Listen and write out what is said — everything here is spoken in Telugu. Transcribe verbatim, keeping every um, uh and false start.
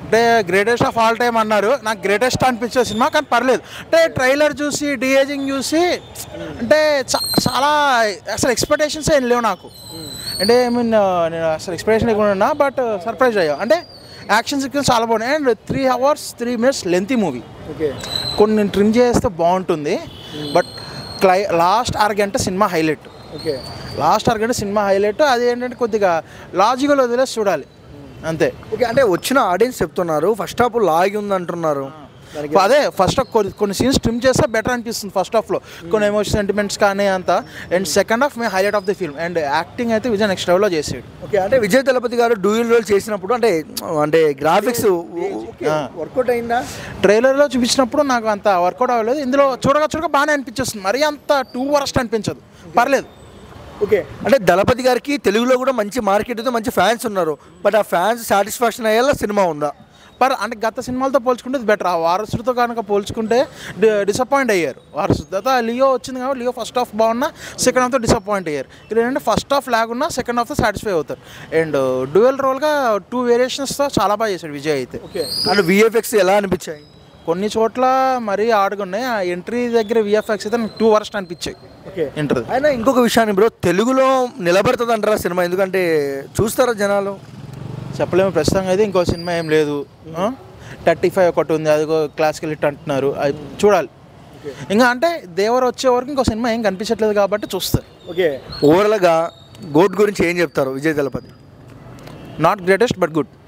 అంటే గ్రేటెస్ట్ ఆఫ్ ఆల్ టైమ్ అన్నారు, నాకు గ్రేటెస్ట్ అనిపించే సినిమా, కానీ పర్లేదు. అంటే ట్రైలర్ చూసి డిఏజింగ్ చూసి అంటే చాలా అసలు ఎక్స్పెక్టేషన్స్ ఏం లేవు నాకు. అంటే ఐ మీన్ నేను అసలు ఎక్స్పెక్టేషన్ లేకుండా ఉన్నా, బట్ సర్ప్రైజ్ అయ్యా. అంటే యాక్షన్ సీక్వెన్స్ చాలా బాగున్నాయి. And three hours three minutes lengthy movie. Okay, కొన్ని ట్రిమ్ చేస్తే బాగుంటుంది, బట్ క్లై లాస్ట్ అరగంట సినిమా హైలైట్. ఓకే, లాస్ట్ అరగంట సినిమా హైలైట్. అది ఏంటంటే కొద్దిగా లాజికల్ వదిలేసి చూడాలి అంతే. ఓకే, అంటే వచ్చిన ఆడియన్స్ చెప్తున్నారు ఫస్ట్ హాఫ్ లాగి ఉంది అంటున్నారు. అదే ఫస్ట్ హాఫ్ కొన్ని కొన్ని సీన్స్ ట్రిమ్ చేస్తే బెటర్ అనిపిస్తుంది ఫస్ట్ హాఫ్లో, కొన్ని ఎమోషన్ సెంటిమెంట్స్ కానీ అంతా. And second half may highlight of the film. And acting అయితే విజయ్ నెక్స్ట్ లెవెల్లో చేసాడు. ఓకే, అంటే విజయ్ దళపతి గారు డ్యూయల్ రోల్ చేసినప్పుడు అంటే అంటే గ్రాఫిక్స్ వర్కౌట్ అయిందా? ట్రైలర్లో చూపించినప్పుడు నాకు అంత వర్కౌట్ అవ్వలేదు. ఇందులో చూడగా చూడగా బాగానే అనిపించేస్తుంది, మరీ అంత టూ వరస్ట్ అనిపించదు, పర్లేదు. ఓకే, అంటే దళపతి గారికి తెలుగులో కూడా మంచి మార్కెట్ ఉంది, మంచి ఫ్యాన్స్ ఉన్నారు. బట్ ఆ ఫ్యాన్స్ సాటిస్ఫాక్షన్ అయ్యేలా సినిమా ఉందా? పర్ అంటే గత సినిమాలతో పోల్చుకుంటే ఇది బెటర్. ఆ వారసుడితో కనుక పోల్చుకుంటే డిసప్పాయింట్ అయ్యారు. వారసుడు తర్వాత లియో వచ్చింది కాబట్టి లియో ఫస్ట్ హాఫ్ బాగున్నా సెకండ్ హాఫ్తో డిసప్పాయింట్ అయ్యారు. ఇక్కడ ఏంటంటే ఫస్ట్ హాఫ్ లాగున్నా సెకండ్ హాఫ్తో సాటిస్ఫై అవుతారు. అండ్ డ్యూయల్ రోల్గా టూ వేరియేషన్స్తో చాలా బాగా చేశాడు విజయ్ అయితే. ఓకే, అండ్ విఎఫ్ఎక్స్ ఎలా అనిపించాయి? కొన్ని చోట్ల మరీ ఆడుకున్నాయి. ఆ ఎంట్రీ దగ్గర విఎఫ్ఎక్స్ అయితే నాకు టూ వర్స్ట్ అనిపించాయి. ఓకే, ఎంట్రీ అయినా ఇంకొక విషయాన్ని బ్రో, తెలుగులో నిలబడుతుంది అంటారా సినిమా? ఎందుకంటే చూస్తారా జనాలు? చెప్పలేము. ప్రస్తుతం అయితే ఇంకో సినిమా ఏం లేదు. థర్టీ ఫైవ్ ఒకటి ఉంది, అది క్లాసికల్ హిట్ అంటున్నారు, అది చూడాలి. ఇంకా అంటే దేవర్ వచ్చే వరకు ఇంకో సినిమా ఏం కనిపించట్లేదు కాబట్టి చూస్తారు. ఓకే, ఓవరాల్గా గోట్ గురించి ఏం చెప్తారు Vijay Thalapathy? Not greatest but good.